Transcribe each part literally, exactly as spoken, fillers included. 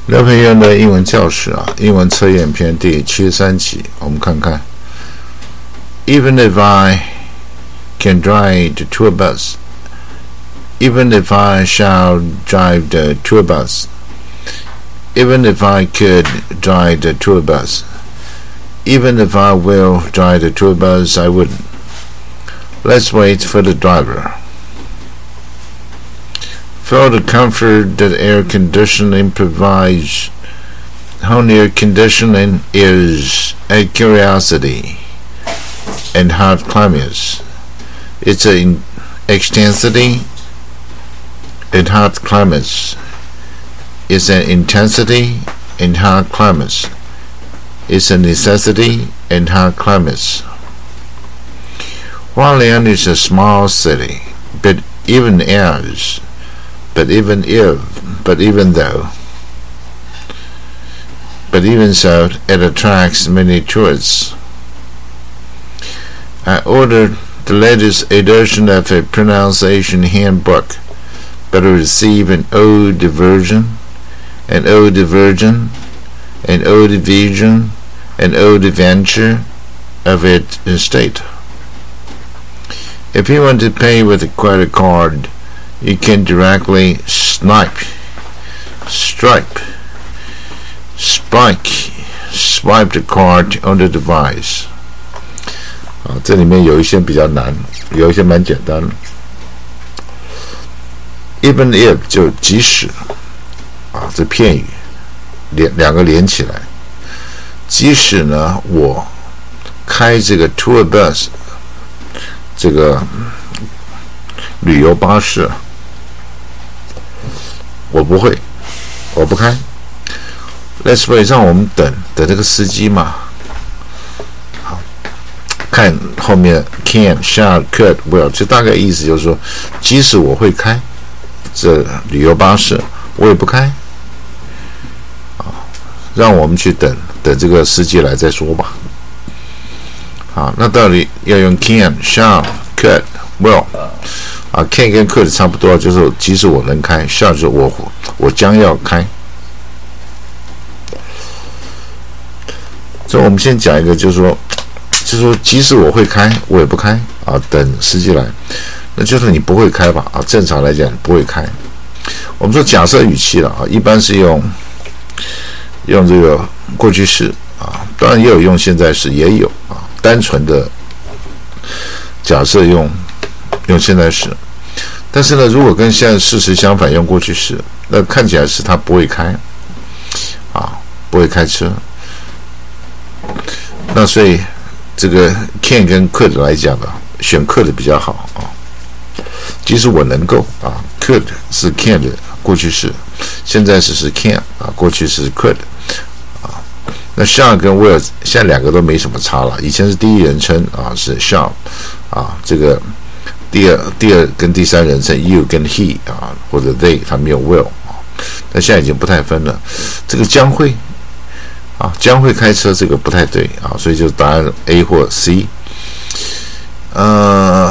刘培元的英文教室啊，英文测验篇第七十三集，我们看看。Even if I can drive the tour bus, even if I shall drive the tour bus, even if I could drive the tour bus, even if I will drive the tour bus, I wouldn't. Let's wait for the driver. Feel the comfort that air conditioning provides. Home air conditioning is a curiosity in hot climates. It's an extensity in hot climates. It's an intensity in hot climates. It's a necessity in hot climates. Hualien is a small city, but even as But even if, but even though, but even so, it attracts many tourists. I ordered the latest edition of a pronunciation handbook, but I received an old version, an old version, an old version, an old adventure of it instead. If you want to pay with a credit card, you can directly snipe, stripe, spike, swipe the card on the device. 啊，这里面有一些比较难，有一些蛮简单的。Even if 就即使，啊，这片语连两个连起来，即使呢我开这个 tour bus 这个旅游巴士。我不会，我不开。Let's wait， 让我们等等这个司机嘛。好，看后面 can, shall, could, will， 这大概意思就是说，即使我会开这旅游巴士，我也不开。啊，让我们去等等这个司机来再说吧。好，那到底要用 can, shall, could, will？啊 ，can 跟 could 差不多，就是即使我能开 ，shall 就是我我将要开。所以我们先讲一个，就是说，就是说，即使我会开，我也不开啊，等司机来，那就是你不会开吧？啊，正常来讲不会开。我们说假设语气了啊，一般是用用这个过去式啊，当然也有用现在时，也有啊，单纯的假设用。用现在时，但是呢，如果跟现在事实相反，用过去式，那看起来是他不会开，啊，不会开车。那所以这个 can 跟 could 来讲啊，选 could 比较好啊。即使我能够啊 ，could 是 can 的过去式，现在时是 can 啊，过去式是 could 啊。那 shall 跟 will 现在两个都没什么差了，以前是第一人称啊，是 shall 啊，这个。第二、第二跟第三人称 you 跟 he 啊，或者 they， 它没有 will 啊，但现在已经不太分了。这个将会啊，将会开车这个不太对啊，所以就答案 A 或 C。呃，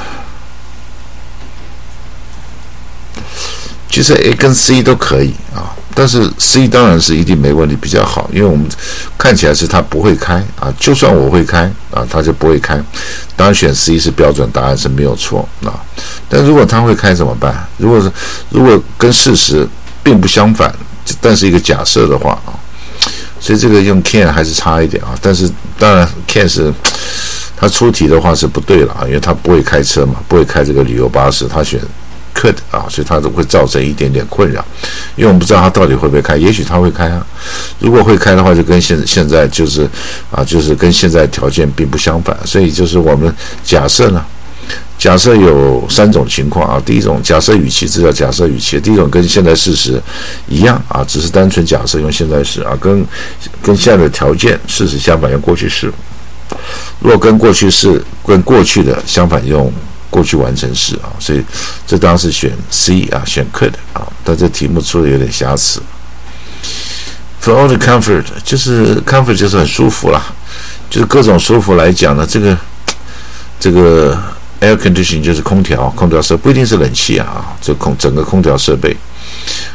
其实 A 跟 C 都可以啊，但是 C 当然是一定没问题，比较好，因为我们看起来是他不会开啊，就算我会开啊，他就不会开。当然选 C 是标准答案是没有错啊，但如果他会开怎么办？如果是如果跟事实并不相反，但是一个假设的话啊，所以这个用 can 还是差一点啊。但是当然 can 是他出题的话是不对了啊，因为他不会开车嘛，不会开这个旅游巴士，他选。could 啊，所以它都会造成一点点困扰，因为我们不知道他到底会不会开，也许他会开啊。如果会开的话，就跟现现在就是啊，就是跟现在条件并不相反，所以就是我们假设呢，假设有三种情况啊。第一种假设语气，这叫假设语气；第一种跟现在事实一样啊，只是单纯假设用现在时啊，跟跟现在的条件事实相反用过去式。如果跟过去式跟过去的相反用。过去完成式啊，所以这当然是选 C 啊，选 could 啊，但这题目出的有点瑕疵。For all the comfort， 就是 comfort 就是很舒服啦，就是各种舒服来讲呢，这个这个 air conditioning 就是空调，空调设不一定是冷气啊，这空整个空调设备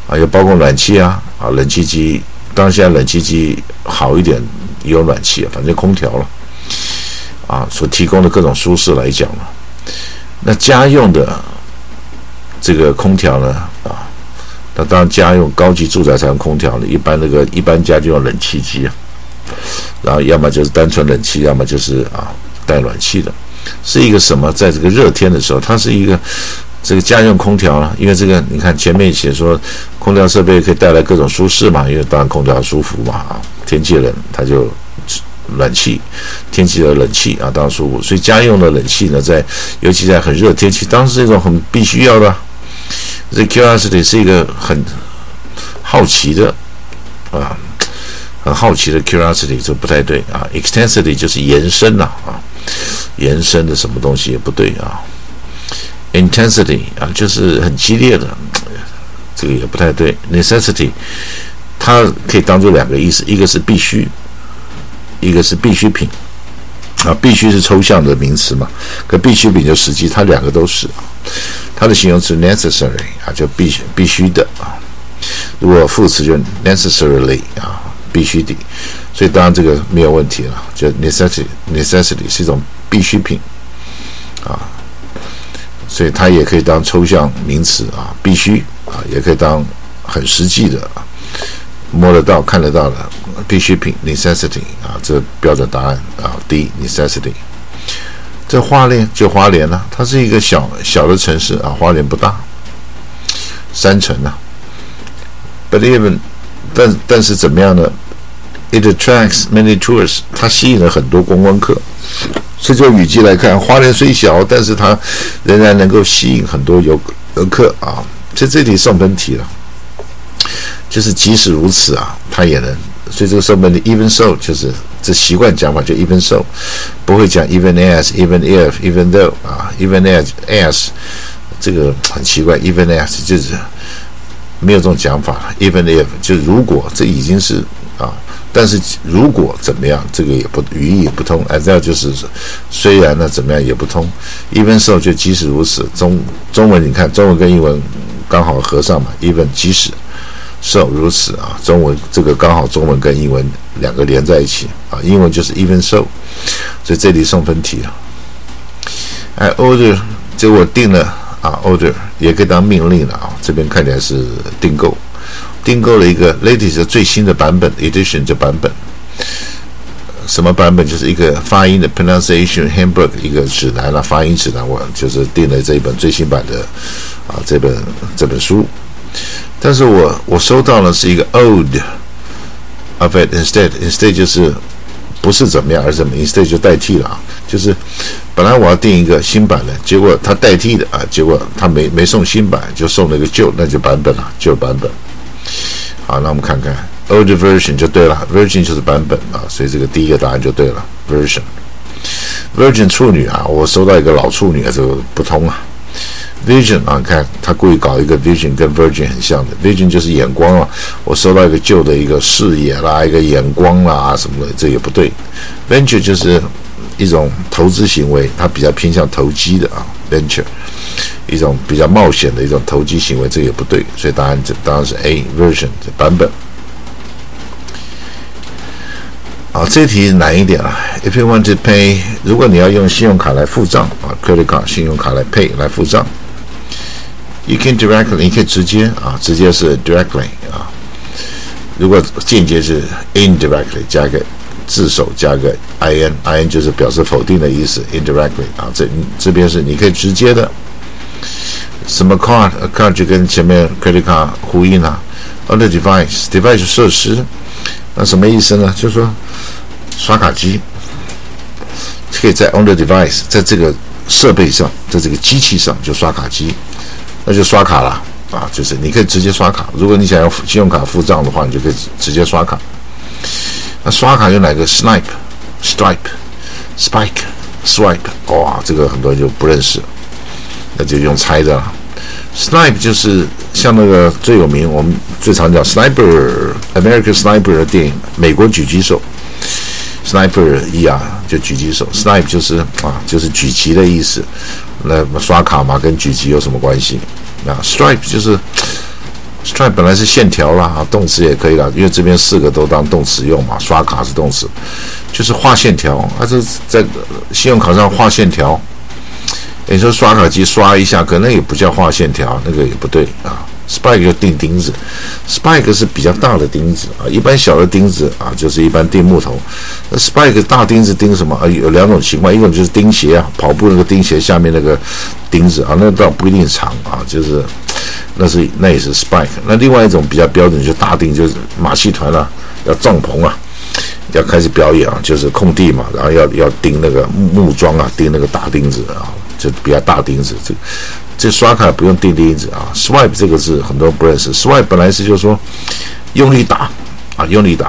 啊，也包括暖气啊，啊，冷气机，当然现在冷气机好一点，也有暖气，反正空调了，啊，所提供的各种舒适来讲呢，那家用的这个空调呢，啊，那当然家用高级住宅才用空调的，一般那个一般家就用冷气机啊，然后要么就是单纯冷气，要么就是啊带暖气的，是一个什么？在这个热天的时候，它是一个。这个家用空调呢，因为这个你看前面写说，空调设备可以带来各种舒适嘛，因为当然空调舒服嘛啊，天气冷它就暖气，天气的冷气啊当然舒服，所以家用的冷气呢，在尤其在很热的天气，当然是一种很必须要的、啊。这 curiosity 是一个很好奇的啊，很好奇的 curiosity 这不太对啊 ，extensity 就是延伸呐 啊, 啊，延伸的什么东西也不对啊。Intensity 啊，就是很激烈的，这个也不太对。Necessity 它可以当做两个意思，一个是必须，一个是必需品啊。必须是抽象的名词嘛，可必需品就实际，它两个都是。它的形容词 necessary 啊，就必必须的啊。如果副词就 necessarily 啊，必须的。所以当然这个没有问题了，就 necessity necessity 是一种必需品啊。所以它也可以当抽象名词啊，必须啊，也可以当很实际的啊，摸得到、看得到的必需品 necessity 啊，这标准答案啊 D necessity。这花莲就花莲了、啊，它是一个小小的城市啊，花莲不大，山城啊。But even 但但是怎么样呢 ？It attracts many tourists， 它吸引了很多观光客。所以就雨季来看，花莲虽小，但是它仍然能够吸引很多游游客啊。所以这题送分题了，就是即使如此啊，它也能。所以这个送分题 even so 就是这习惯讲法就 even so， 不会讲 even as、even if、even though 啊 ，even as as 这个很奇怪 ，even as 就是没有这种讲法 ，even if 就如果这已经是啊。但是如果怎么样，这个也不语义也不通 ，as well 就是虽然呢怎么样也不通 ，even so 就即使如此。中中文你看，中文跟英文刚好合上嘛 ，even 即使 so 如此啊，中文这个刚好中文跟英文两个连在一起啊，英文就是 even so， 所以这里送分题了。哎 ，order 结果定了啊 ，order 也可以当命令了啊，这边看起来是订购。订购了一个 latest 的最新的版本 edition 这版本，什么版本？就是一个发音的 pronunciation handbook 一个指南了、啊，发音指南。我就是订了这一本最新版的啊这本这本书，但是我我收到的是一个 old of it instead instead 就是不是怎么样而怎么 instead 就代替了啊，就是本来我要订一个新版的，结果他代替的啊，结果他没没送新版，就送了一个旧那就版本了，旧版本。好，那我们看看 old version 就对了 ，version 就是版本啊，所以这个第一个答案就对了 ，version。virgin 处女啊，我收到一个老处女啊，这个不通啊。vision 啊，你看他故意搞一个 vision 跟 virgin 很像的 ，vision 就是眼光啊，我收到一个旧的一个视野啦，一个眼光啦什么的，这也不对。venture 就是一种投资行为，它比较偏向投机的啊 ，venture。一种比较冒险的一种投机行为，这也不对，所以答案这当然是 A version 这版本。好，这题难一点啊。If you want to pay， 如果你要用信用卡来付账啊 ，credit card 信用卡来 pay 来付账 ，you can directly 你可以直接啊，直接是 directly 啊。如果间接是 indirectly 加个字首加个 in，in 就是表示否定的意思 ，indirectly 啊，这这边是你可以直接的。什么 card card 就跟前面 credit card 呼应啊 ，on the device device 设施，那什么意思呢？就是说刷卡机可以在 on the device 在这个设备上，在这个机器上就刷卡机，那就刷卡了啊，就是你可以直接刷卡。如果你想要信用卡付账的话，你就可以直接刷卡。那刷卡有哪个 ？Snipe、Stripe、Spike、Swipe， 哇，这个很多人就不认识。那就用猜的了。Snipe 就是像那个最有名，我们最常讲 Sniper、American Sniper 的电影，美国狙击手 ，Sniper 一啊，就狙击手 ，Snipe 就是啊，就是狙击的意思。那刷卡嘛，跟狙击有什么关系？那 Stripe 就是 Stripe 本来是线条啦，啊，动词也可以啦，因为这边四个都当动词用嘛，刷卡是动词，就是画线条，啊，这在信用卡上画线条。你说刷卡机刷一下，可能也不叫画线条，那个也不对啊。Spike 就钉钉子 ，Spike 是比较大的钉子啊，一般小的钉子啊，就是一般钉木头。那 Spike 大钉子钉什么啊？有两种情况，一种就是钉鞋啊，跑步那个钉鞋下面那个钉子啊，那倒不一定长啊，就是那是那也是 Spike。那另外一种比较标准就是大钉，就是马戏团啊，要帐篷啊，要开始表演啊，就是空地嘛，然后要要钉那个木桩啊，钉那个大钉子啊，就比较大钉子。这这刷卡不用钉钉子啊 ，swipe 这个字很多人不认识 ，swipe 本来是就是说用力打啊，用力打。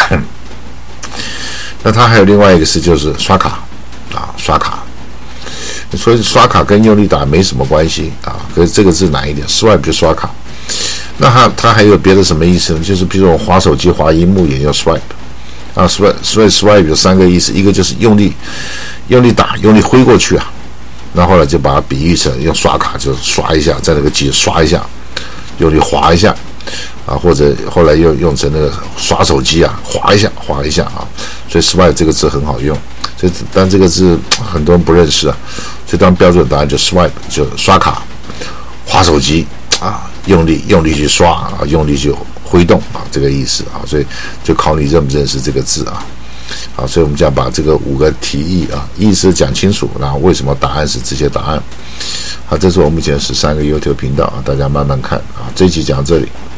那它还有另外一个是就是刷卡啊，刷卡。所以刷卡跟用力打没什么关系啊，可是这个字难一点 ，swipe 就刷卡。那它它还有别的什么意思呢？就是比如我滑手机滑荧幕也叫 swipe 啊 ，swipe 所以 swipe 有三个意思，一个就是用力用力打，用力挥过去啊。那后来就把它比喻成用刷卡，就刷一下，在那个机刷一下，用力滑一下啊，或者后来又用成那个刷手机啊，滑一下，滑一下啊。所以 swipe 这个字很好用，所以但这个字很多人不认识啊。所以当标准答案就 swipe 就刷卡、滑手机啊，用力用力去刷啊，用力去挥动啊，这个意思啊。所以就考你认不认识这个字啊。好，所以我们就要把这个五个题意啊意思讲清楚，然后为什么答案是这些答案。好，这是我目前十三个 YouTube 频道啊，大家慢慢看啊。这一集讲到这里。